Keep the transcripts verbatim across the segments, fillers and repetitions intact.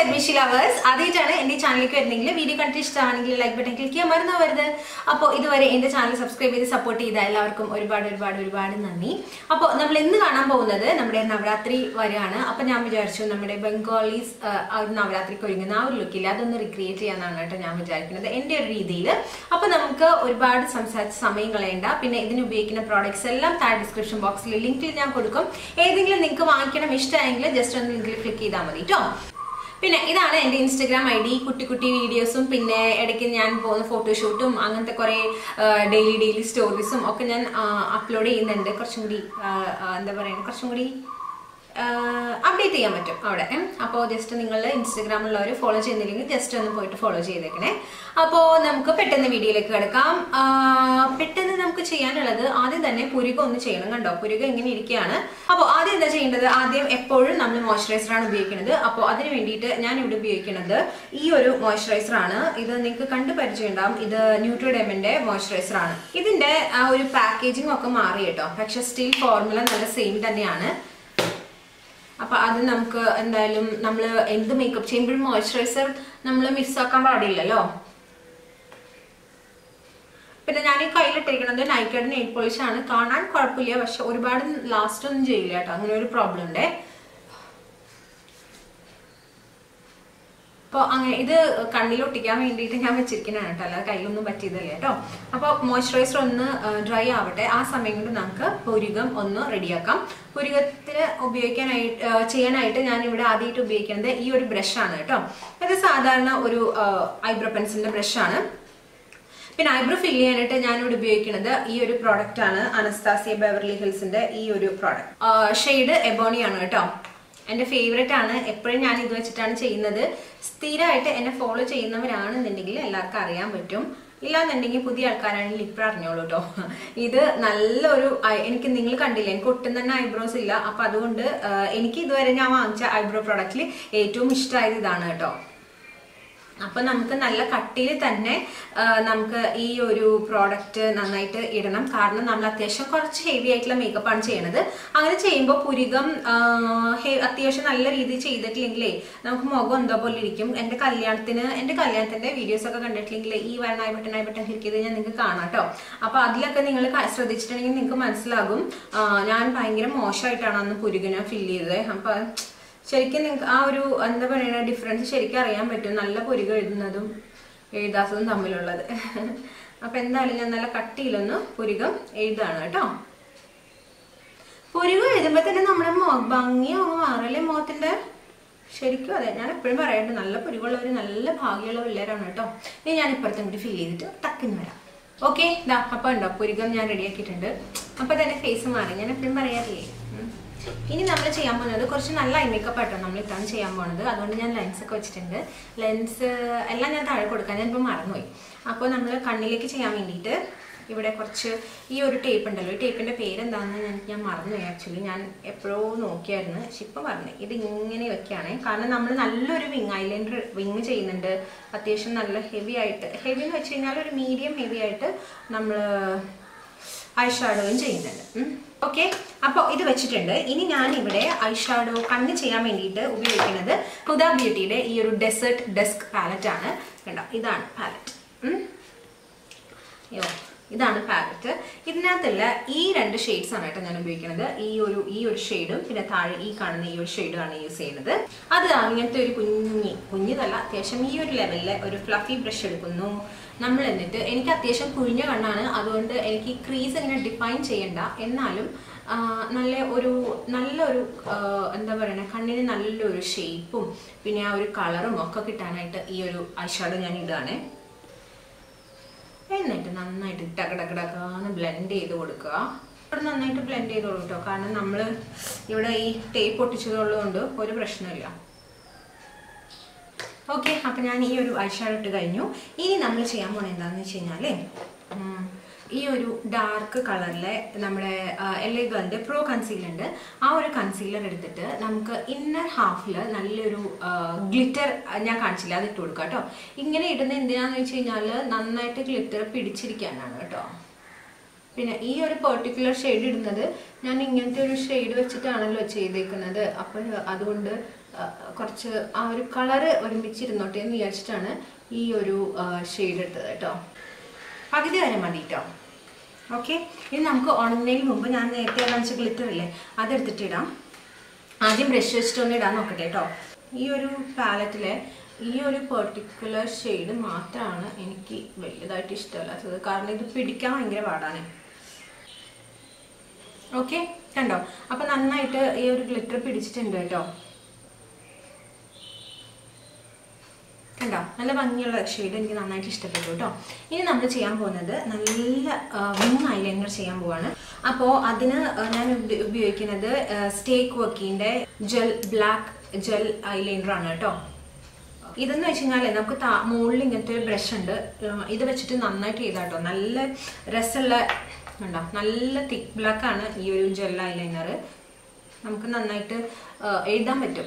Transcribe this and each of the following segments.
Admishi lovers, ആദ്യമായിട്ടാണ് എൻ്റെ ചാനലിലേക്ക് വരുന്നെങ്കിൽ വീഡിയോ കണ്ടിട്ട് ഇഷ്ടമാണെങ്കിൽ ലൈക്ക് ബട്ടൺ ക്ലിക്ക് ചെയ്യാൻ മറന്നു പോകരുത്. അപ്പോൾ ഇതുവരെ എൻ്റെ ചാനൽ സബ്സ്ക്രൈബ് ചെയ്ത് സപ്പോർട്ട് ചെയ്ത എല്ലാവർക്കും ഒരുപാട് ഒരുപാട് ഒരുപാട് നന്ദി. അപ്പോൾ നമ്മൾ ഇന്ന് കാണാൻ പോകുന്നത് നമ്മുടെ നവരാത്രി വരെയാണ്. അപ്പോൾ ഞാൻ വിചാരിച്ചു നമ്മുടെ ബംഗാളീസ് നവരാത്രിക്ക് ഒരുങ്ങുന്ന ആ ഒരു ലുക്കിൽ അതൊന്ന് റിക്രിയേറ്റ് ചെയ്യാനാണ് കേട്ടോ ഞാൻ വിചാരിക്കുന്നത് എൻ്റെ ഒരു രീതിയിൽ. അപ്പോൾ നമുക്ക് ഒരുപാട് സംസാരിച്ച് സമയം കളയണ്ട. പിന്നെ ഇതിന് ഉപയോഗിക്കുന്ന പ്രോഡക്ട്സ് എല്ലാം താഴെ ഡിസ്ക്രിപ്ഷൻ ബോക്സിൽ ലിങ്കിൽ ഞാൻ കൊടുക്കും. ഏതെങ്കിലും നിങ്ങൾക്ക് വാങ്ങിക്കണം ഇഷ്ടമായെങ്കിൽ ജസ്റ്റ് ഒന്ന് ലിങ്കിൽ ക്ലിക്ക് ചെയ്താൽ മതി കേട്ടോ. പിന്നെ ഇതാണ് എൻ്റെ ഇൻസ്റ്റഗ്രാം ഐ ഡി. കുട്ടി കുട്ടി വീഡിയോസും പിന്നെ ഇടയ്ക്ക് ഞാൻ പോകുന്ന ഫോട്ടോഷൂട്ടും അങ്ങനത്തെ കുറേ ഡെയിലി ഡെയിലി സ്റ്റോറീസും ഒക്കെ ഞാൻ അപ്ലോഡ് ചെയ്യുന്നുണ്ട്. കുറച്ചും കൂടി എന്താ പറയുക കുറച്ചും കൂടി അപ്ഡേറ്റ് ചെയ്യാൻ പറ്റും അവിടെ. അപ്പോൾ ജസ്റ്റ് നിങ്ങൾ ഇൻസ്റ്റഗ്രാമിലുള്ളവർ ഫോളോ ചെയ്യുന്നില്ലെങ്കിൽ ജസ്റ്റ് ഒന്ന് പോയിട്ട് ഫോളോ ചെയ്തേക്കണേ. അപ്പോൾ നമുക്ക് പെട്ടെന്ന് വീഡിയോയിലേക്ക് കിടക്കാം. പെട്ടെന്ന് നമുക്ക് ചെയ്യാനുള്ളത് ആദ്യം തന്നെ പുരുക ഒന്ന് ചെയ്യണം. കണ്ടോ പുരുക ഇങ്ങനെ ഇരിക്കുകയാണ്. അപ്പോൾ ആദ്യം എന്താ ചെയ്യേണ്ടത്, ആദ്യം എപ്പോഴും നമ്മൾ മോയ്സ്ചറൈസറാണ് ഉപയോഗിക്കുന്നത്. അപ്പോൾ അതിന് വേണ്ടിയിട്ട് ഞാൻ ഇവിടെ ഉപയോഗിക്കുന്നത് ഈ ഒരു മോയ്സ്ചറൈസറാണ്. ഇത് നിങ്ങൾക്ക് കണ്ടു പരിചയമുണ്ടാവും. ഇത് ന്യൂട്രിഡെമിൻ്റെ മോയ്സ്ചറൈസറാണ്. ഇതിൻ്റെ ആ ഒരു പാക്കേജിംഗ് ഒക്കെ മാറി കേട്ടോ, പക്ഷെ സ്റ്റിൽ ഫോർമുല നല്ല സെയിം തന്നെയാണ്. അപ്പൊ അത് നമുക്ക് എന്തായാലും നമ്മൾ എന്ത് മേക്കപ്പ് ചെയ്യുമ്പോഴും മോയ്സ്ചറൈസർ നമ്മൾ മിസ്സാക്കാൻ പാടില്ലല്ലോ. പിന്നെ ഞാൻ ഈ കയ്യിലിട്ടിരിക്കുന്നത് നൈക്കയുടെ നെയിൽ പോളിഷ് ആണ്. കാണാൻ കുഴപ്പമില്ല, പക്ഷെ ഒരുപാട് ലാസ്റ്റ് ഒന്നും ചെയ്യില്ല കേട്ടോ, അങ്ങനെ ഒരു പ്രോബ്ലം ഉണ്ട്. അപ്പോൾ അങ്ങനെ ഇത് കണ്ണിൽ ഒട്ടിക്കാൻ വേണ്ടിയിട്ട് ഞാൻ വെച്ചിരിക്കുന്നതാണ് കേട്ടോ, അല്ലാതെ കയ്യിലൊന്നും പറ്റിയതല്ലേ കേട്ടോ. അപ്പോൾ മോയ്സ്ചറൈസർ ഒന്ന് ഡ്രൈ ആവട്ടെ. ആ സമയം കൊണ്ട് നമുക്ക് പുരുകം ഒന്ന് റെഡിയാക്കാം. പുരുകത്തിന് ഉപയോഗിക്കാനായിട്ട് ചെയ്യാനായിട്ട് ഞാൻ ഇവിടെ ആദ്യമായിട്ട് ഉപയോഗിക്കുന്നത് ഈ ഒരു ബ്രഷാണ് കേട്ടോ. ഇത് സാധാരണ ഒരു ഐബ്രോ പെൻസിലിന്റെ ബ്രഷാണ്. പിന്നെ ഐബ്രോ ഫിൽ ചെയ്യാനായിട്ട് ഞാനിവിടെ ഉപയോഗിക്കുന്നത് ഈ ഒരു പ്രോഡക്റ്റ് ആണ്, അനസ്താസിയ ബെവർലി ഹിൽസിന്റെ ഈ ഒരു പ്രോഡക്റ്റ്. ഷെയ്ഡ് എബോണി ആണ് കേട്ടോ, എൻ്റെ ഫേവറേറ്റ് ആണ്. എപ്പോഴും ഞാൻ ഇത് വെച്ചിട്ടാണ് ചെയ്യുന്നത്. സ്ഥിരമായിട്ട് എന്നെ ഫോളോ ചെയ്യുന്നവരാണെന്നുണ്ടെങ്കിൽ എല്ലാവർക്കും അറിയാൻ പറ്റും. ഇല്ലാന്നുണ്ടെങ്കിൽ പുതിയ ആൾക്കാരാണെങ്കിൽ ഇപ്പം അറിഞ്ഞോളൂ കേട്ടോ. ഇത് നല്ലൊരു എനിക്ക് നിങ്ങൾ കണ്ടില്ല, എനിക്ക് ഒട്ടും തന്നെ ഐബ്രോസ് ഇല്ല. അപ്പം അതുകൊണ്ട് എനിക്ക് ഇതുവരെ ഞാൻ വാങ്ങിച്ച ഐബ്രോ പ്രോഡക്റ്റിൽ ഏറ്റവും ഇഷ്ടമായത് ഇതാണ് കേട്ടോ. അപ്പം നമുക്ക് നല്ല കട്ടിയിൽ തന്നെ നമുക്ക് ഈ ഒരു പ്രോഡക്റ്റ് നന്നായിട്ട് ഇടണം. കാരണം നമ്മൾ അത്യാവശ്യം കുറച്ച് ഹെവി ആയിട്ടുള്ള മേക്കപ്പാണ് ചെയ്യണത്. അങ്ങനെ ചെയ്യുമ്പോൾ പുരികം അത്യാവശ്യം നല്ല രീതിയിൽ ചെയ്തിട്ടില്ലെങ്കിലേ നമുക്ക് മുഖം എന്തോ പോലെ ഇരിക്കും. എൻ്റെ കല്യാണത്തിന് എൻ്റെ കല്യാണത്തിൻ്റെ വീഡിയോസൊക്കെ കണ്ടിട്ടില്ലെങ്കിൽ ഈ വരണ I button I button click ചെയ്ത് ഞാൻ നിങ്ങൾക്ക് കാണാം കേട്ടോ. അപ്പോൾ അതിലൊക്കെ നിങ്ങൾ ശ്രദ്ധിച്ചിട്ടുണ്ടെങ്കിൽ നിങ്ങൾക്ക് മനസ്സിലാകും ഞാൻ ഭയങ്കര മോശമായിട്ടാണ് അന്ന് പുരികിനെ ഫിൽ ചെയ്തത്. അപ്പം ശരിക്കും നിങ്ങൾക്ക് ആ ഒരു എന്താ പറയുക ഡിഫറൻസ് ശരിക്കും അറിയാൻ പറ്റും, നല്ല പുരുക എഴുതുന്നതും എഴുതാത്തതും തമ്മിലുള്ളത്. അപ്പം എന്തായാലും ഞാൻ നല്ല കട്ടിയിലൊന്ന് പുരുകം എഴുതാണ് കേട്ടോ. പുരുകം എഴുതുമ്പോൾ തന്നെ നമ്മുടെ ഭംഗിയാവും മാറല്ലേ മുഖത്തിൻ്റെ. ശരിക്കും അതെ, ഞാൻ എപ്പോഴും പറയാറുണ്ട് നല്ല പുരുകമുള്ളവർ നല്ല ഭാഗ്യമുള്ള പിള്ളേരാണ് കേട്ടോ. ഇനി ഞാൻ ഇപ്പുറത്തും കൂടി ഫിൽ ചെയ്തിട്ട് ടക്കിന് വരാം. ഓക്കെ ഇതാ അപ്പം ഉണ്ടോ പുരുകം ഞാൻ റെഡിയാക്കിയിട്ടുണ്ട്. അപ്പം തന്നെ ഫേസ് മാറി, ഞാൻ എപ്പോഴും പറയാറില്ലേ. ഇനി നമ്മൾ ചെയ്യാൻ പോകുന്നത് കുറച്ച് നല്ല ഐ മേക്കപ്പ് ആയിട്ടോ നമ്മൾ ഇതാണ് ചെയ്യാൻ പോകുന്നത്. അതുകൊണ്ട് ഞാൻ ലെൻസ് ഒക്കെ വെച്ചിട്ടുണ്ട്. ലെൻസ് എല്ലാം ഞാൻ താഴെ കൊടുക്കാൻ ഞാനിപ്പോൾ മറന്നുപോയി. അപ്പോൾ നമ്മൾ കണ്ണിലേക്ക് ചെയ്യാൻ വേണ്ടിയിട്ട് ഇവിടെ കുറച്ച് ഈ ഒരു ടേപ്പ് ഉണ്ടല്ലോ, ഈ ടേപ്പിൻ്റെ പേരെന്താണെന്ന് ഞാൻ ഞാൻ മറന്നുപോയി. ആക്ച്വലി ഞാൻ എപ്പോഴോ നോക്കിയായിരുന്നു, പക്ഷെ ഇപ്പം പറഞ്ഞു ഇത് ഇങ്ങനെ വെക്കുകയാണ്. കാരണം നമ്മൾ നല്ലൊരു വിങ് ഐലൈനർ വിങ് ചെയ്യുന്നുണ്ട്. അത്യാവശ്യം നല്ല ഹെവി ആയിട്ട്, ഹെവി എന്ന് വെച്ച് കഴിഞ്ഞാൽ ഒരു മീഡിയം ഹെവി ആയിട്ട് നമ്മൾ ഐ ഷാഡോയും ചെയ്യുന്നുണ്ട്. ഓക്കെ, അപ്പോൾ ഇത് വെച്ചിട്ടുണ്ട്. ഇനി ഞാൻ ഇവിടെ ഐ ഷാഡോ കണ്ണ് ചെയ്യാൻ വേണ്ടിയിട്ട് ഉപയോഗിക്കുന്നത് ഹുദ ബ്യൂട്ടിയുടെ ഈ ഒരു ഡെസേർട്ട് ഡെസ്ക് പാലറ്റ് ആണ്. കണ്ടോ ഇതാണ് പാലറ്റ്. യോ ഇതാണ് പാലറ്റ്. ഇതിനകത്തുള്ള ഈ രണ്ട് ഷെയ്ഡ്സ് ആണ് കേട്ടോ ഞാൻ ഉപയോഗിക്കുന്നത്. ഈ ഒരു ഈ ഒരു ഷെയ്ഡും പിന്നെ താഴെ ഈ കാണുന്ന ഈ ഒരു ഷെയ്ഡുമാണ് യൂസ് ചെയ്യുന്നത്. അത് അങ്ങനത്തെ ഒരു കുഞ്ഞി കുഞ്ഞിതല്ല, അത്യാവശ്യം ഈ ഒരു ലെവലിലെ ഒരു ഫ്ലഫി ബ്രഷ് എടുക്കുന്നു നമ്മൾ. എന്നിട്ട് എനിക്ക് അത്യാവശ്യം കുഴിഞ്ഞ കണ്ണാണ്, അതുകൊണ്ട് എനിക്ക് ക്രീസ് ഇങ്ങനെ ഡിഫൈൻ ചെയ്യണ്ട, എന്നാലും നല്ല ഒരു നല്ലൊരു എന്താ പറയുക കണ്ണിന് നല്ലൊരു ഷേപ്പും പിന്നെ ആ ഒരു കളറും ഒക്കെ കിട്ടാനായിട്ട് ഈ ഒരു ഐ ഷാഡോ ഞാൻ ഇടുകയാണ്. എന്നിട്ട് നന്നായിട്ട് ടകടകടക്കാന്ന് ബ്ലെൻഡ് ചെയ്ത് കൊടുക്കുക. ഇവിടെ നന്നായിട്ട് ബ്ലെൻഡ് ചെയ്ത് കൊടുക്കും കാരണം നമ്മൾ ഇവിടെ ഈ ടേപ്പ് ഒട്ടിച്ചതുള്ളതുകൊണ്ട് ഒരു പ്രശ്നമില്ല. ഓക്കെ, അപ്പം ഞാൻ ഈ ഒരു ഐ ഷാഡോ ഇട്ട് കഴിഞ്ഞു. ഇനി നമ്മൾ ചെയ്യാൻ പോകുന്നത് എന്താണെന്ന് വെച്ച് കഴിഞ്ഞാൽ ഈ ഒരു ഡാർക്ക് കളറിലെ നമ്മുടെ എൽ എ ഗേളിൻ്റെ പ്രോ കൺസീലർ ഉണ്ട്. ആ ഒരു കൺസീലർ എടുത്തിട്ട് നമുക്ക് ഇന്നർ ഹാഫിൽ നല്ലൊരു ഗ്ലിറ്റർ ഞാൻ കാണിച്ചില്ല അത് ഇട്ട് കൊടുക്കാം കേട്ടോ. ഇങ്ങനെ ഇടുന്ന എന്തിനാന്ന് വെച്ച് കഴിഞ്ഞാൽ നന്നായിട്ട് ഗ്ലിറ്റർ പിടിച്ചിരിക്കാനാണ് കേട്ടോ. പിന്നെ ഈ ഒരു പെർട്ടിക്കുലർ ഷെയ്ഡ് ഇടുന്നത് ഞാൻ ഇങ്ങനത്തെ ഒരു ഷെയ്ഡ് വെച്ചിട്ടാണല്ലോ ചെയ്തേക്കുന്നത്. അപ്പോൾ അതുകൊണ്ട് കുറച്ച് ആ ഒരു കളറ് ഒരുമിച്ചിരുന്നോട്ടെ എന്ന് വിചാരിച്ചിട്ടാണ് ഈ ഒരു ഷെയ്ഡ് എടുത്തത് കേട്ടോ. പകുതി വരെ മതി കേട്ടോ. ഓക്കെ, ഇനി നമുക്ക് ഉണങ്ങുന്നതിന് മുമ്പ് ഞാൻ നേരത്തെ കാണിച്ച ഗ്ലിറ്റർ ഇല്ലേ അതെടുത്തിട്ടിടാം. ആദ്യം ബ്രഷ് വെച്ചിട്ടൊന്ന് ഇടാൻ നോക്കട്ടെ കേട്ടോ. ഈ ഒരു പാലറ്റിലെ ഈ ഒരു പെർട്ടിക്കുലർ ഷെയ്ഡ് മാത്രമാണ് എനിക്ക് വലുതായിട്ട് ഇഷ്ടമല്ലാത്തത്, കാരണം ഇത് പിടിക്കാൻ ഭയങ്കര പാടാണ്. ഓക്കെ, കണ്ടോ? അപ്പം നന്നായിട്ട് ഈ ഒരു ഗ്ലിറ്റർ പിടിച്ചിട്ടുണ്ട് കേട്ടോ. കണ്ടോ? നല്ല ഭംഗിയുള്ള ഷെയ്ഡ് എനിക്ക് നന്നായിട്ട് ഇഷ്ടപ്പെട്ടു കേട്ടോ. ഇനി നമ്മൾ ചെയ്യാൻ പോകുന്നത് നല്ല വിങ് ഐലൈനർ ചെയ്യാൻ പോവാണ്. അപ്പോൾ അതിന് ഞാൻ ഉപയോഗിക്കുന്നത് സ്റ്റേക്ക് വർക്കിൻ്റെ ജെൽ ബ്ലാക്ക് ജെൽ ഐലൈനറാണ് കേട്ടോ. ഇതെന്ന് വെച്ച് കഴിഞ്ഞാൽ നമുക്ക് താ മുകളിൽ ഇങ്ങനത്തെ ഒരു ബ്രഷ് ഉണ്ട്, ഇത് വെച്ചിട്ട് നന്നായിട്ട് ചെയ്താട്ടോ. നല്ല രസമുള്ള ഉണ്ടോ, നല്ല തിക്ക് ബ്ലാക്ക് ആണ് ഈ ഒരു ജെൽ ഐലൈനർ. നമുക്ക് നന്നായിട്ട് എഴുതാൻ പറ്റും.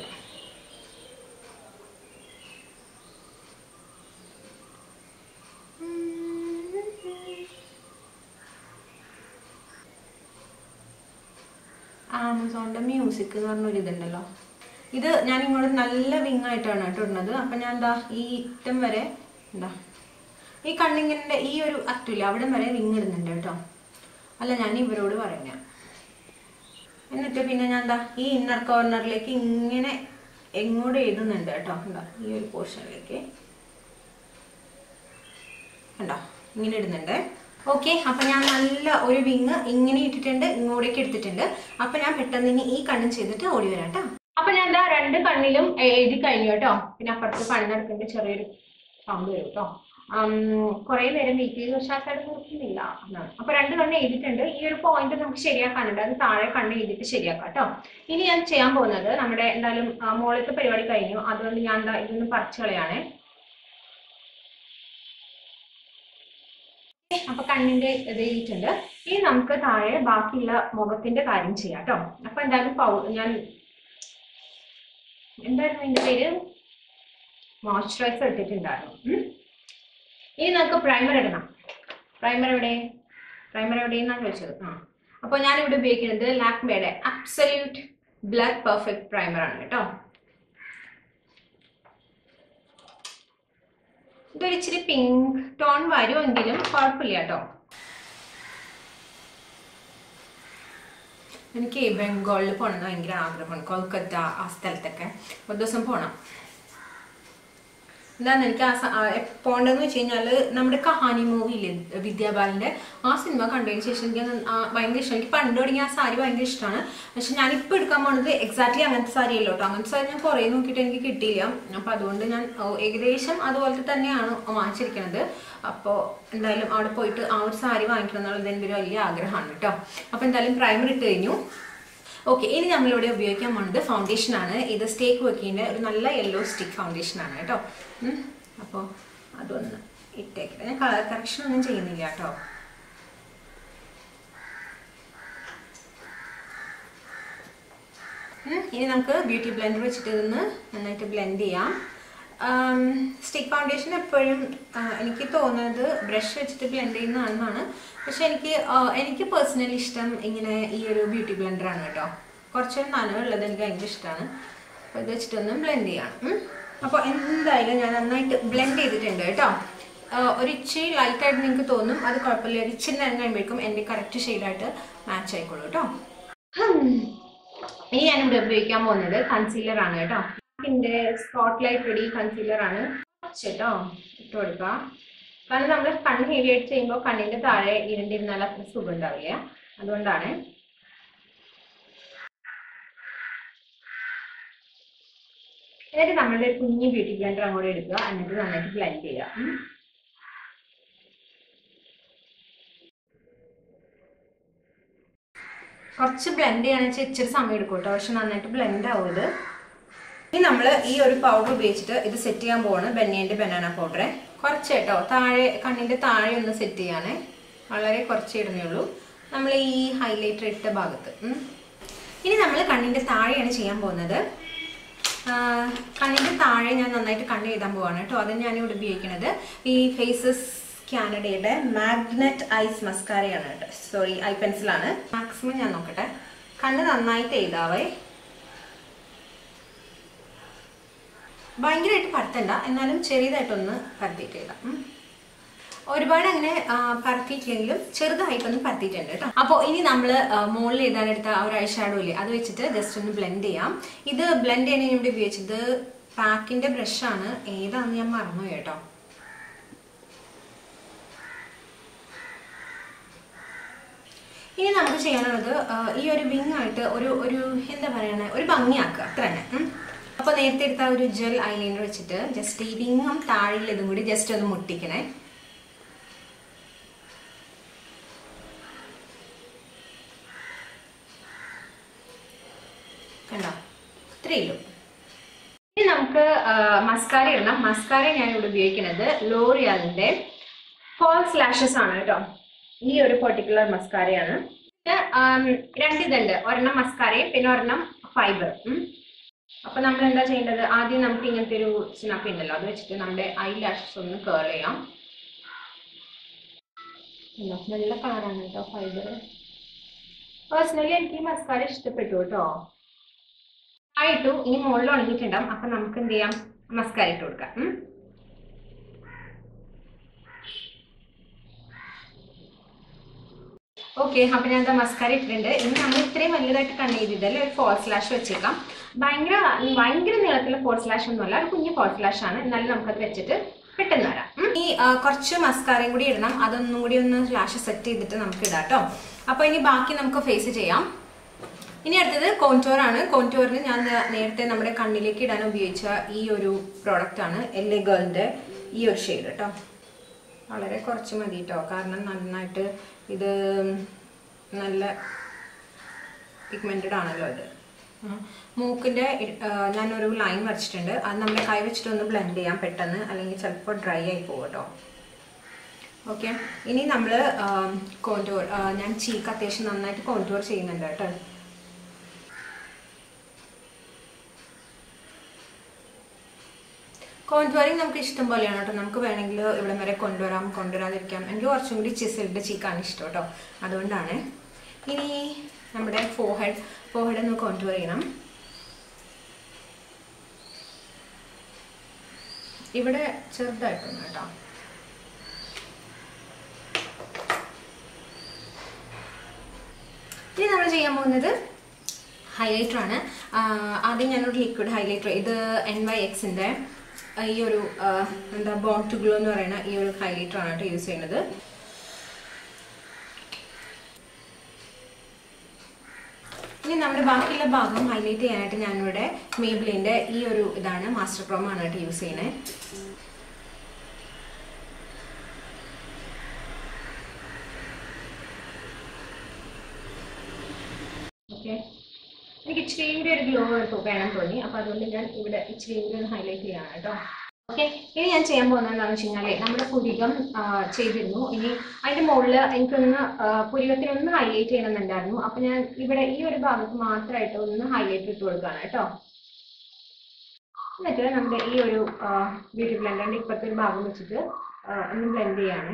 ആമസോണിൻ്റെ മ്യൂസിക് എന്ന് പറഞ്ഞൊരു ഇതുണ്ടല്ലോ, ഇത് ഞാൻ ഇങ്ങോട്ട് നല്ല വിങ് ആയിട്ടാണ് കേട്ടോ ഇടുന്നത്. അപ്പം ഞാൻ എന്താ ഈ ഇറ്റം വരെ എന്താ ഈ കണ്ണിങ്ങിൻ്റെ ഈ ഒരു അറ്റില്ല അവിടെ വരെ വിങ് ഇടുന്നുണ്ട് കേട്ടോ. അല്ല, ഞാൻ ഇവരോട് പറയുന്ന. എന്നിട്ട് പിന്നെ ഞാൻ എന്താ ഈ ഇന്നർ കോർണറിലേക്ക് ഇങ്ങനെ എങ്ങോട്ട് എഴുതുന്നുണ്ട് കേട്ടോ. എന്താ ഈ ഒരു പോർഷനിലേക്ക് കണ്ടോ ഇങ്ങനെ ഇടുന്നുണ്ട്. ഓക്കെ, അപ്പം ഞാൻ നല്ല ഒരു വിങ് ഇങ്ങനെ ഇട്ടിട്ടുണ്ട്, ഇങ്ങോട്ടേക്ക് എടുത്തിട്ടുണ്ട്. അപ്പം ഞാൻ പെട്ടെന്ന് ഇനി ഈ കണ്ണും ചെയ്തിട്ട് ഓടി വരാം കേട്ടോ. അപ്പം ഞാൻ എന്താ രണ്ട് കണ്ണിലും എഴുതി കഴിഞ്ഞു കേട്ടോ. പിന്നെ അപ്പുറത്ത് കണ്ണെടുക്കേണ്ട ചെറിയൊരു സൗണ്ട് വരും കേട്ടോ. കുറേ നേരം വെയിറ്റ് ചെയ്ത് പക്ഷേ ആ സൈഡ് നോക്കുന്നില്ല എന്നാണ്. അപ്പോൾ രണ്ട് കണ്ണ് എഴുതിയിട്ടുണ്ട്. ഈ ഒരു പോയിന്റ് നമുക്ക് ശരിയാക്കാനുണ്ട്, അത് താഴെ കണ്ണ് എഴുതിയിട്ട് ശരിയാക്കാം കേട്ടോ. ഇനി ഞാൻ ചെയ്യാൻ പോകുന്നത് നമ്മുടെ എന്തായാലും മോളത്തെ പരിപാടി കഴിഞ്ഞു, അതുകൊണ്ട് ഞാൻ എന്താ ഇതൊന്ന് പറിച്ചു കളയാണേ. അപ്പൊ കണ്ണിന്റെ ഇത് എഴുതിയിട്ടുണ്ട്. ഇനി നമുക്ക് താഴെ ബാക്കിയുള്ള മുഖത്തിന്റെ കാര്യം ചെയ്യാം കേട്ടോ. അപ്പൊ എന്തായാലും പൗ ഞാൻ എന്തായിരുന്നു അതിന്റെ പേര്, മോയ്സ്ചറൈസർ എടുത്തിട്ടുണ്ടായിരുന്നു. ഇനി നമുക്ക് പ്രൈമർ ഇടണം. പ്രൈമർ എവിടെ പ്രൈമർ എവിടെയെന്നാണ് ചോദിച്ചത്. ആ അപ്പോൾ ഞാനിവിടെ ഉപയോഗിക്കുന്നത് ലാക്മേയുടെ അബ്സല്യൂട്ട് ബ്ലർ പെർഫെക്റ്റ് പ്രൈമർ ആണ് കേട്ടോ. ഇതൊരു ഇച്ചിരി പിങ്ക് ടോൺ വരുമെങ്കിലും കുഴപ്പമില്ല കേട്ടോ. എനിക്ക് ബംഗാളിൽ പോകണമെന്ന് ഭയങ്കര ആഗ്രഹമാണ്, കൊൽക്കത്ത ആ സ്ഥലത്തൊക്കെ ഒരു ദിവസം പോകണം. എന്താന്ന് എനിക്ക് ആ പോകേണ്ടതെന്ന് വെച്ച് കഴിഞ്ഞാൽ നമ്മുടെ കഹാനി മൂവി ഇല്ലേ വിദ്യാബാലൻ്റെ, ആ സിനിമ കണ്ടതിന് ശേഷം എനിക്ക് ഭയങ്കര ഇഷ്ടം. എനിക്ക് പണ്ട് തുടങ്ങി ആ സാരി ഭയങ്കര ഇഷ്ടമാണ്. പക്ഷെ ഞാനിപ്പോൾ എടുക്കാൻ പോകുന്നത് എക്സാക്ട്ലി അങ്ങനത്തെ സാരി അല്ലോ കേട്ടോ. അങ്ങനത്തെ സാരി ഞാൻ കുറേ നോക്കിയിട്ട് എനിക്ക് കിട്ടിയില്ല. അപ്പോൾ അതുകൊണ്ട് ഞാൻ ഏകദേശം അതുപോലത്തെ തന്നെയാണ് വാങ്ങിച്ചിരിക്കുന്നത്. അപ്പോൾ എന്തായാലും അവിടെ പോയിട്ട് ആ ഒരു സാരി വാങ്ങിക്കണം എന്നുള്ളത് എൻ്റെ ഒരു വലിയ ആഗ്രഹമാണ് കേട്ടോ. അപ്പോൾ എന്തായാലും പ്രൈമർ ഇട്ട് കഴിഞ്ഞു. ഓക്കെ, ഇനി നമ്മളിവിടെ ഉപയോഗിക്കാൻ പോകുന്നത് ഫൗണ്ടേഷനാണ്. ഇത് സ്റ്റേക്ക് വർക്കിൻ്റെ ഒരു നല്ല യെല്ലോ സ്റ്റിക്ക് ഫൗണ്ടേഷനാണ് കേട്ടോ. അപ്പോൾ അതൊന്ന് ഇട്ടേക്കട്ടെ. ഞാൻ കളർ കറക്ഷൻ ഒന്നും ചെയ്യുന്നില്ല കേട്ടോ. ഇനി നമുക്ക് ബ്യൂട്ടി ബ്ലെൻഡർ വെച്ചിട്ട് ഇതൊന്ന് നന്നായിട്ട് ബ്ലെൻഡ് ചെയ്യാം. സ്റ്റിക്ക് ഫൗണ്ടേഷൻ എപ്പോഴും എനിക്ക് തോന്നുന്നത് ബ്രഷ് വെച്ചിട്ട് ബ്ലെൻഡ് ചെയ്യുന്നതാണെന്നാണ്. പക്ഷെ എനിക്ക് എനിക്ക് പേഴ്സണലി ഇഷ്ടം ഇങ്ങനെ ഈ ഒരു ബ്യൂട്ടി ബ്ലെൻഡറാണ് കേട്ടോ. കുറച്ചൊരു നനവുള്ളത് എനിക്ക് ഭയങ്കര ഇഷ്ടമാണ്. അപ്പോൾ ഇത് വെച്ചിട്ടൊന്ന് ബ്ലെൻഡ് ചെയ്യാം. അപ്പോൾ എന്തായാലും ഞാൻ നന്നായിട്ട് ബ്ലെൻഡ് ചെയ്തിട്ടുണ്ട് കേട്ടോ. ഒരു ഇച്ചിരി ലൈറ്റായിട്ട് നിങ്ങൾക്ക് തോന്നും, അത് കുഴപ്പമില്ല. ഒരു ഇച്ചിരി നേരം കഴിയുമ്പോഴേക്കും എൻ്റെ കറക്റ്റ് ഷെയ്ഡായിട്ട് മാച്ച് ആയിക്കോളൂ കേട്ടോ. ഇനി ഞാനിവിടെ ഉപയോഗിക്കാൻ പോകുന്നത് കൺസീലറാണ് കേട്ടോ. ഇതിൻ്റെ സ്പോട്ട് ലൈറ്റ് റെഡി കൺസീലറാണ് കേട്ടോ. ഇട്ട് കൊടുക്കുക. കാരണം നമ്മൾ കണ്ണ് ഹെവി ആയിട്ട് ചെയ്യുമ്പോൾ കണ്ണിൻ്റെ താഴെ ഇരുണ്ടിരുന്നാൽ അത്ര സുഖം ഉണ്ടാവില്ല, അതുകൊണ്ടാണ്. എന്നിട്ട് നമ്മളുടെ കുഞ്ഞ് ബ്യൂട്ടി ബ്ലെൻഡർ അങ്ങോട്ട് എടുക്കുക, എന്നിട്ട് നന്നായിട്ട് ബ്ലെൻഡ് ചെയ്യുക. കുറച്ച് ബ്ലെൻഡ് ചെയ്യാന്ന് വെച്ചാൽ ഇച്ചിരി സമയം എടുക്കും കേട്ടോ, പക്ഷെ നന്നായിട്ട് ബ്ലെൻഡ് ആവും ഇത്. ഇനി നമ്മൾ ഈ ഒരു പൗഡർ ഉപയോഗിച്ചിട്ട് ഇത് സെറ്റ് ചെയ്യാൻ പോവാണ്. ബനിയൻ്റെ ബനാന പൗഡർ കുറച്ച് കേട്ടോ, താഴെ കണ്ണിൻ്റെ താഴെ ഒന്ന് സെറ്റ് ചെയ്യാനേ, വളരെ കുറച്ച് ഇടുന്നേ ഉള്ളൂ, നമ്മൾ ഈ ഹൈലൈറ്റർ ഇട്ട ഭാഗത്ത്. ഇനി നമ്മൾ കണ്ണിൻ്റെ താഴെയാണ് ചെയ്യാൻ പോകുന്നത്. കണ്ണിൻ്റെ താഴെ ഞാൻ നന്നായിട്ട് കണ്ണ് എഴുതാൻ പോവാണ് കേട്ടോ. അത് ഞാനിവിടെ ഉപയോഗിക്കുന്നത് ഈ ഫേസസ് കാനഡയുടെ മാഗ്നറ്റ് ഐസ് മസ്കാരയാണ് കേട്ടോ. Sorry, I പെൻസിലാണ്. മാക്സിമം ഞാൻ നോക്കട്ടെ. കണ്ണ് നന്നായിട്ട് എഴുതാവേ. ഭയങ്കരമായിട്ട് പരത്തണ്ട, എന്നാലും ചെറിയതായിട്ടൊന്ന് പരത്തിയിട്ട് എഴുതാം. ഒരുപാട് അങ്ങനെ പരത്തിയിട്ടില്ലെങ്കിലും ചെറുതായിട്ടൊന്ന് പരത്തിയിട്ടുണ്ട് കേട്ടോ. അപ്പോൾ ഇനി നമ്മൾ മുകളിൽ എഴുതാനെടുത്ത ആ ഒരു ഐ ഷാഡോ ഇല്ലേ, അത് വെച്ചിട്ട് ജസ്റ്റ് ഒന്ന് ബ്ലെൻഡ് ചെയ്യാം. ഇത് ബ്ലെൻഡ് ചെയ്യാൻ ഇവിടെ ഉപയോഗിച്ചത് പാക്കിന്റെ ബ്രഷാണ്. ഏതാണെന്ന് ഞാൻ മറന്നു കേട്ടോ. ഇനി നമുക്ക് ചെയ്യാനുള്ളത് ഈ ഒരു വിങ് ആയിട്ട് ഒരു ഒരു എന്താ പറയണേ, ഒരു ഭംഗിയാക്കുക, അത്ര തന്നെ. അപ്പോൾ നേരത്തെ എടുത്ത ഒരു ജെൽ ഐലൈനർ വെച്ചിട്ട് ജസ്റ്റ് ഈ വിങ്ങും താഴെ ഇതും കൂടി ജസ്റ്റ് ഒന്ന് മുട്ടിക്കണേ. കണ്ടോ, ഇത്രയുള്ളൂ. ഇനി നമുക്ക് മസ്കാര ഇടണം. മസ്കാര ഞാൻ ഇവിടെ ഉപയോഗിക്കുന്നത് ലോറിയലിന്റെ ഫാൾസ് ലാഷസ് ആണ് കേട്ടോ. ഈ ഒരു പെർട്ടിക്കുലർ മസ്കാരയാണ്. രണ്ടിതുണ്ട്, ഒരെണ്ണം മസ്കാരയും പിന്നെ ഒരെണ്ണം ഫൈബർ. അപ്പൊ നമ്മൾ എന്താ ചെയ്യേണ്ടത്, ആദ്യം നമുക്ക് ഇങ്ങനത്തെ ഒരു സ്നാപ്പി ഉണ്ടല്ലോ, അത് വെച്ചിട്ട് നമ്മുടെ ഐ ലാഷസ് ഒന്ന് കേൾ ചെയ്യാം. നല്ല കളറാണ് കേട്ടോ ഫൈബർ. പേഴ്സണലി എനിക്ക് ഈ മസ്കാര ഇഷ്ടപ്പെട്ടു കേട്ടോ. ആയിട്ടു ഇനി മുകളിൽ ഉണങ്ങിയിട്ടുണ്ടാവും. അപ്പൊ നമുക്ക് എന്ത് ചെയ്യാം, മസ്കാര ഇട്ട് കൊടുക്കാം. ഓക്കെ, അപ്പൊ ഞാൻ എന്താ മസ്കാര ഇട്ടിട്ടുണ്ട്. ഇനി നമ്മൾ ഇത്രയും വലിയതായിട്ട് കണ്ണ് ചെയ്തിട്ടല്ലേ ഒരു ഫോൾസ് ലാഷ് വെച്ചേക്കാം. ഭയങ്കര ഭയങ്കര നീളത്തിലുള്ള ഫോൾസ് ലാഷ് ഒന്നുമല്ല, ഒരു കുഞ്ഞു ഫോൾസ് ലാഷ് ആണ്. എന്നാലും നമുക്കത് വെച്ചിട്ട് പെട്ടെന്ന് വരാം. ഈ കുറച്ച് മസ്കാരയും കൂടി ഇടണം. അതൊന്നും കൂടി ഒന്ന് ലാഷ് സെറ്റ് ചെയ്തിട്ട് നമുക്ക് ഇടാം കേട്ടോ. അപ്പൊ ഇനി ബാക്കി നമുക്ക് ഫേസ് ചെയ്യാം. ഇനി അടുത്തത് കോൺടൂർ ആണ്. കോൺടൂറിന് ഞാൻ നേരത്തെ നമ്മുടെ കണ്ണിലേക്ക് ഇടാൻ ഉപയോഗിച്ച ഈ ഒരു പ്രോഡക്റ്റ് ആണ്, എൽ എ ഗേളിന്റെ ഈ ഒരു ഷെയ്ഡ് കേട്ടോ. വളരെ കുറച്ച് മതി കേട്ടോ, കാരണം നന്നായിട്ട് ഇത് നല്ല പിഗ്മെന്റഡ് ആണല്ലോ ഇത്. മൂക്കിന്റെ ഞാനൊരു ലൈൻ വരച്ചിട്ടുണ്ട്. അത് നമ്മുടെ കൈ വെച്ചിട്ട് ഒന്ന് ബ്ലെൻഡ് ചെയ്യാം പെട്ടെന്ന്, അല്ലെങ്കിൽ ചിലപ്പോൾ ഡ്രൈ ആയി പോകും കേട്ടോ. ഓക്കെ, ഇനി നമ്മൾ കോൺടൂർ, ഞാൻ ചീക്ക് അത്യാവശ്യം നന്നായിട്ട് കോൺടൂർ ചെയ്യുന്നുണ്ട് കേട്ടോ. കോൺടൂറിങ് നമുക്ക് ഇഷ്ടം പോലെയാണ് കേട്ടോ. നമുക്ക് വേണമെങ്കിൽ ഇവിടെ വരെ കൊണ്ടുവരാം, കൊണ്ടുവരാതിരിക്കാം. എനിക്ക് കുറച്ചും കൂടി ചിസിൽഡ് ചീക്കാണ് ഇഷ്ടം കേട്ടോ, അതുകൊണ്ടാണ്. ഇനി നമ്മുടെ ഫോർഹെഡ് ഫോർഹെഡ് ഒന്ന് കോൺടൂർ ചെയ്യണം. ഇവിടെ ചെറുതായിട്ടൊന്ന് കേട്ടോ. ഇനി നമ്മൾ ചെയ്യാൻ പോകുന്നത് ഹൈലൈറ്റർ ആണ്. ആദ്യം ഞാനൊരു ലിക്വിഡ് ഹൈലൈറ്റർ, ഇത് എൻ വൈ എക്സിന്റെ ഈ ഒരു എന്താ ബോണ്ട് ടു ഗ്ലോ എന്ന് പറയുന്ന ഈ ഒരു ഹൈലൈറ്റർ ആണ് കേട്ടോ യൂസ് ചെയ്യുന്നത്. ഇനി നമ്മുടെ ബാക്കിയുള്ള ഭാഗം ഹൈലൈറ്റ് ചെയ്യാനായിട്ട് ഞാനിവിടെ മേബ്ലിന്റെ ഈ ഒരു ഇതാണ്, മാസ്റ്റർ ക്രോം ആണ് കേട്ടോ യൂസ് ചെയ്യുന്നത്. ഓക്കെ, എനിക്ക് ഇച്ചിരി കൂടി ഒരു ഗ്ലോ വേണം തോന്നി. അപ്പൊ അതുകൊണ്ട് ഞാൻ ഇവിടെ ഇച്ചിരി കൂടി ഒന്ന് ഹൈലൈറ്റ് ചെയ്യാണ് കേട്ടോ. ഓക്കെ, ഇനി ഞാൻ ചെയ്യാൻ പോകുന്നത് എന്താണെന്ന് വെച്ച് കഴിഞ്ഞാൽ നമ്മുടെ പുരികം ചെയ്തിരുന്നു. ഇനി അതിന്റെ മുകളിൽ എനിക്കൊന്ന് പുരികത്തിനൊന്ന് ഹൈലൈറ്റ് ചെയ്യണമെന്നുണ്ടായിരുന്നു. അപ്പൊ ഞാൻ ഇവിടെ ഈ ഒരു ഭാഗത്ത് മാത്രമായിട്ട് ഒന്ന് ഹൈലൈറ്റ് ഇട്ട് കൊടുക്കുകയാണ് കേട്ടോ. എന്നിട്ട് നമ്മുടെ ഈ ഒരു ബ്യൂട്ടി ബ്ലെൻഡറിന്റെ ഇപ്പോഴത്തെ ഒരു ഭാഗം വെച്ചിട്ട് ഒന്ന് ബ്ലെൻഡ് ചെയ്യാണ്.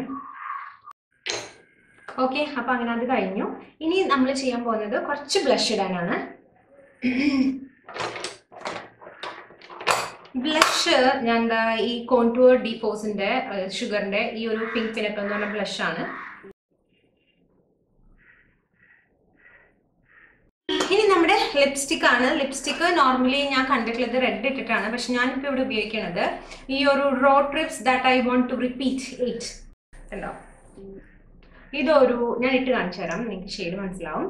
ഓക്കെ, അപ്പൊ അങ്ങനെ അത് കഴിഞ്ഞു. ഇനി നമ്മൾ ചെയ്യാൻ പോകുന്നത് കുറച്ച് ബ്ലഷ് ഇടാനാണ്. ബ്ലഷ് ഞാൻ എന്താ ഈ കോൺടൂർ ഡിഫോസിന്റെ ഷുഗറിന്റെ ഈ ഒരു പിങ്ക് പിനക്ക് എന്ന് പറഞ്ഞ ബ്ലഷ് ആണ്. ഇനി നമ്മുടെ ലിപ്സ്റ്റിക് ആണ്. ലിപ്സ്റ്റിക് നോർമലി ഞാൻ കണ്ടിട്ടുള്ളത് റെഡ് ഇട്ടിട്ടാണ്, പക്ഷെ ഞാനിപ്പോൾ ഇവിടെ ഉപയോഗിക്കുന്നത് ഈ ഒരു road trips that I want to repeat it ഉണ്ടോ. ഇതൊരു ഞാൻ ഇട്ട് കാണിച്ചു തരാം, നിങ്ങൾക്ക് ഷെയ്ഡ് മനസ്സിലാവും.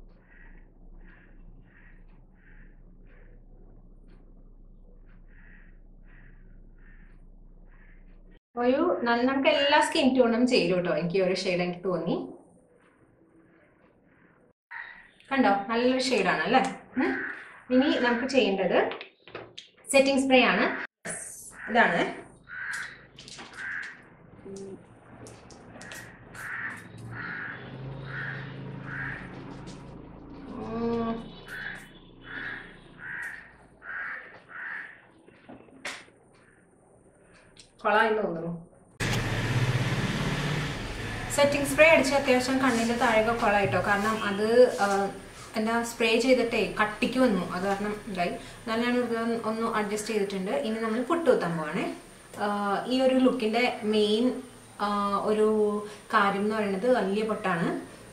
ഒരു നമുക്ക് എല്ലാ സ്കിൻ ടോണും ചേരും കേട്ടോ. എനിക്ക് ഒരു ഷെയ്ഡ് എനിക്ക് തോന്നി, കണ്ടോ, നല്ലൊരു ഷെയ്ഡാണ് അല്ലേ. ഇനി നമുക്ക് ചെയ്യേണ്ടത് സെറ്റിംഗ് സ്പ്രേ ആണ്. ഇതാണ് കൊളായി തോന്നുന്നു. സെറ്റിംഗ് സ്പ്രേ അടിച്ച് അത്യാവശ്യം കണ്ണിൻ്റെ താഴെയൊക്കെ കൊള്ളായിട്ടോ. കാരണം അത് എന്താ സ്പ്രേ ചെയ്തിട്ടേ കട്ടിക്ക് വന്നു, അത് കാരണം ഇതായി. എന്നാൽ ഞാൻ ഇത് ഒന്ന് അഡ്ജസ്റ്റ് ചെയ്തിട്ടുണ്ട്. ഇനി നമ്മൾ പുട്ട് കുത്താൻ പോവാണേ. ഈ ഒരു ലുക്കിൻ്റെ മെയിൻ ഒരു കാര്യം എന്ന് പറയുന്നത് വലിയ പൊട്ടാണ്.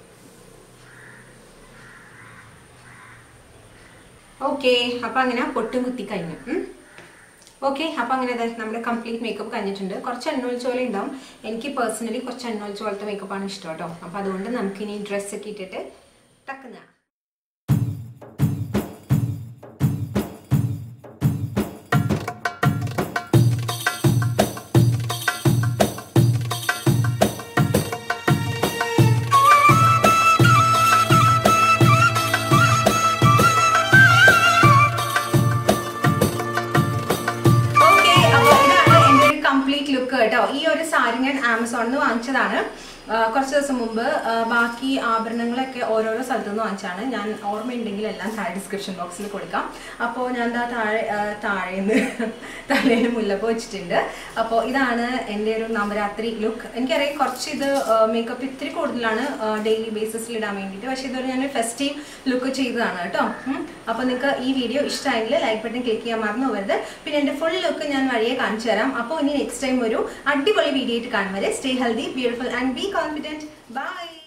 ഓക്കെ, അപ്പം അങ്ങനെ പൊട്ടും കുത്തി കഴിഞ്ഞു. ഓക്കെ, അപ്പം അങ്ങനെ നമ്മുടെ കംപ്ലീറ്റ് മേക്കപ്പ് കഴിഞ്ഞിട്ടുണ്ട്. കുറച്ച് എണ്ണൊഴിച്ചോല ഉണ്ടാവും. എനിക്ക് പേഴ്സണലി കുറച്ച് എണ്ണൊഴിച്ചോലത്തെ മേക്കപ്പാണ് ഇഷ്ടം കേട്ടോ. അപ്പം അതുകൊണ്ട് നമുക്കിനി ഡ്രസ്സൊക്കെ ഇട്ടിട്ട് ടക്കുന്നതാണ്. ലുക്ക് കേട്ടോ. ഈ ഒരു സാരി ഞാൻ ആമസോണിൽ നിന്ന് വാങ്ങിച്ചതാണ് കുറച്ച് ദിവസം മുമ്പ്. ബാക്കി ആഭരണങ്ങളൊക്കെ ഓരോരോ സ്ഥലത്തു നിന്ന് വാങ്ങിച്ചാണ്. ഞാൻ ഓർമ്മയുണ്ടെങ്കിൽ എല്ലാം താഴെ ഡിസ്ക്രിപ്ഷൻ ബോക്സിൽ കൊടുക്കാം. അപ്പോൾ ഞാൻ എന്താ താഴെ താഴേന്ന് തലേന്ന് മുല്ലപ്പ് വെച്ചിട്ടുണ്ട്. അപ്പോൾ ഇതാണ് എൻ്റെ ഒരു നവരാത്രി ലുക്ക്. എനിക്കറിയാം കുറച്ച് ഇത് മേക്കപ്പ് ഇത്തിരി കൂടുതലാണ് ഡെയിലി ബേസിസിൽ ഇടാൻ വേണ്ടിയിട്ട്. പക്ഷേ ഇതൊരു ഞാൻ ഫെസ്റ്റീവ് ലുക്ക് ചെയ്തതാണ് കേട്ടോ. അപ്പോൾ നിങ്ങൾക്ക് ഈ വീഡിയോ ഇഷ്ടമായെങ്കിൽ ലൈക്ക് ബട്ടൺ ക്ലിക്ക് ചെയ്യാൻ മറന്നു പോകരുത്. പിന്നെ എൻ്റെ ഫുൾ ലുക്ക് ഞാൻ വഴിയെ കാണിച്ചു തരാം. അപ്പോൾ ഇനി നെക്സ്റ്റ് ടൈം ഒരു അടിപൊളി വീഡിയോ ആയിട്ട് കാണും വരെ stay healthy, beautiful and be confident. Bye.